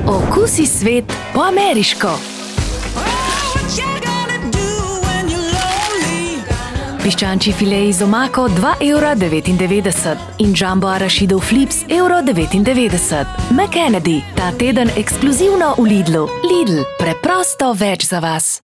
Okusi svet po ameriško. Piščančji fileji z omako 2,99 € in jumbo arašidov flips 1,99 €. McKennedy, ta teden ekskluzivno v Lidlu. Lidl, preprosto več za vas.